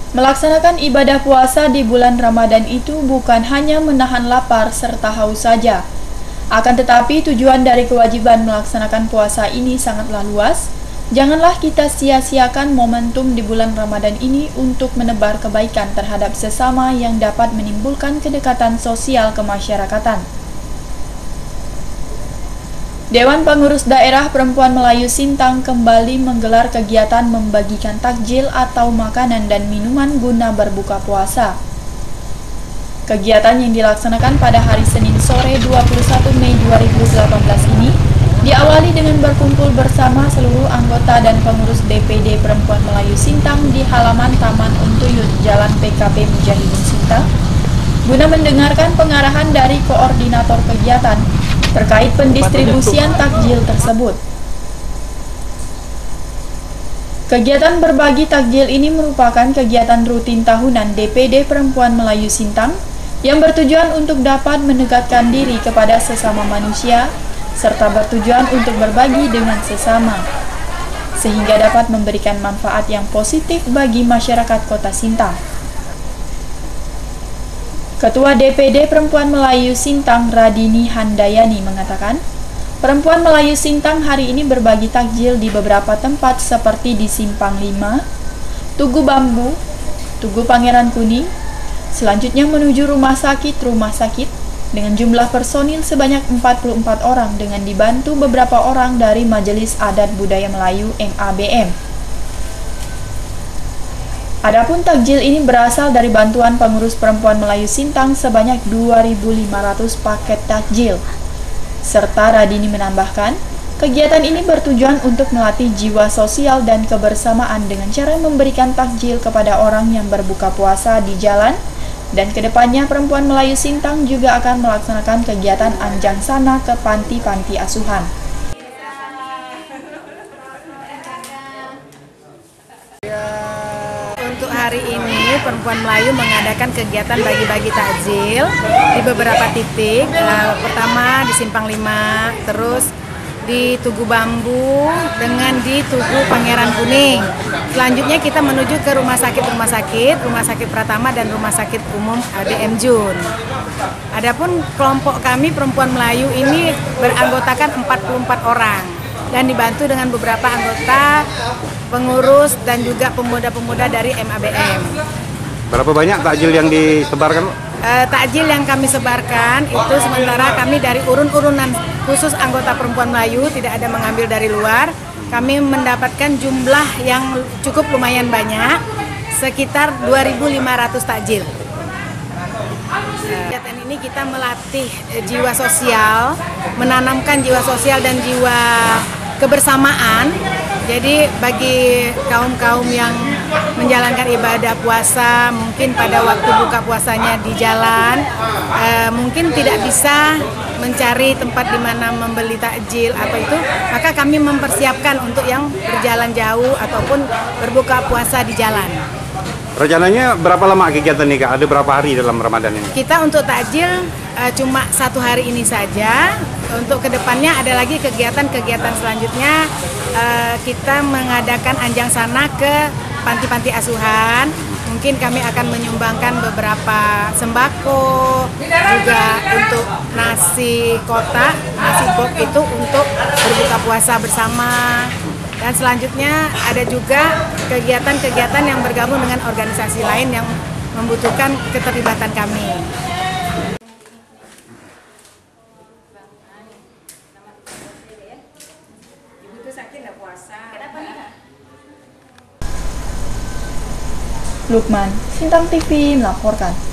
Melaksanakan ibadah puasa di bulan Ramadan itu bukan hanya menahan lapar serta haus saja. Akan tetapi tujuan dari kewajiban melaksanakan puasa ini sangatlah luas. Janganlah kita sia-siakan momentum di bulan Ramadan ini untuk menebar kebaikan terhadap sesama yang dapat menimbulkan kedekatan sosial kemasyarakatan. Dewan Pengurus Daerah Perempuan Melayu Sintang kembali menggelar kegiatan membagikan takjil atau makanan dan minuman guna berbuka puasa. Kegiatan yang dilaksanakan pada hari Senin sore 21 Mei 2018 ini diawali dengan berkumpul bersama seluruh anggota dan pengurus DPD Perempuan Melayu Sintang di halaman Taman Untuyut, Jalan PKP Mujahidin Sintang, guna mendengarkan pengarahan dari koordinator kegiatan terkait pendistribusian takjil tersebut. Kegiatan berbagi takjil ini merupakan kegiatan rutin tahunan DPD Perempuan Melayu Sintang yang bertujuan untuk dapat mendekatkan diri kepada sesama manusia serta bertujuan untuk berbagi dengan sesama, sehingga dapat memberikan manfaat yang positif bagi masyarakat Kota Sintang. Ketua DPD Perempuan Melayu Sintang Radini Handayani mengatakan, Perempuan Melayu Sintang hari ini berbagi takjil di beberapa tempat seperti di Simpang 5, Tugu Bambu, Tugu Pangeran Kuning, selanjutnya menuju rumah sakit dengan jumlah personil sebanyak 44 orang dengan dibantu beberapa orang dari Majelis Adat Budaya Melayu MABM. Adapun takjil ini berasal dari bantuan pengurus Perempuan Melayu Sintang sebanyak 2.500 paket takjil. Serta Radini menambahkan, kegiatan ini bertujuan untuk melatih jiwa sosial dan kebersamaan dengan cara memberikan takjil kepada orang yang berbuka puasa di jalan, dan kedepannya Perempuan Melayu Sintang juga akan melaksanakan kegiatan anjang sana ke panti-panti asuhan. Untuk hari ini Perempuan Melayu mengadakan kegiatan bagi-bagi takjil di beberapa titik. Pertama di Simpang 5, terus di Tugu Bambu dengan di Tugu Pangeran Kuning. Selanjutnya kita menuju ke rumah sakit Pratama dan Rumah Sakit Umum DM Jun. Adapun kelompok kami Perempuan Melayu ini beranggotakan 44 orang dan dibantu dengan beberapa anggota pengurus dan juga pemuda-pemuda dari MABM. Berapa banyak takjil yang disebarkan? Takjil yang kami sebarkan itu sementara kami dari urun-urunan khusus anggota Perempuan Melayu, tidak ada mengambil dari luar. Kami mendapatkan jumlah yang cukup lumayan banyak, sekitar 2.500 takjil. Kegiatan ini kita melatih jiwa sosial, menanamkan jiwa sosial dan jiwa kebersamaan. Jadi bagi kaum-kaum yang menjalankan ibadah puasa, mungkin pada waktu buka puasanya di jalan, mungkin tidak bisa mencari tempat di mana membeli takjil atau itu, maka kami mempersiapkan untuk yang berjalan jauh ataupun berbuka puasa di jalan. Rencananya berapa lama kegiatan nih Kak? Ada berapa hari dalam Ramadan ini? Kita untuk takjil cuma 1 hari ini saja. Untuk kedepannya ada lagi kegiatan-kegiatan selanjutnya. Kita mengadakan anjang sana ke panti-panti asuhan. Mungkin kami akan menyumbangkan beberapa sembako, juga untuk nasi kotak, nasi box itu untuk berbuka puasa bersama. Dan selanjutnya ada juga kegiatan-kegiatan yang bergabung dengan organisasi lain yang membutuhkan keterlibatan kami. Lukman, Sintang TV melaporkan.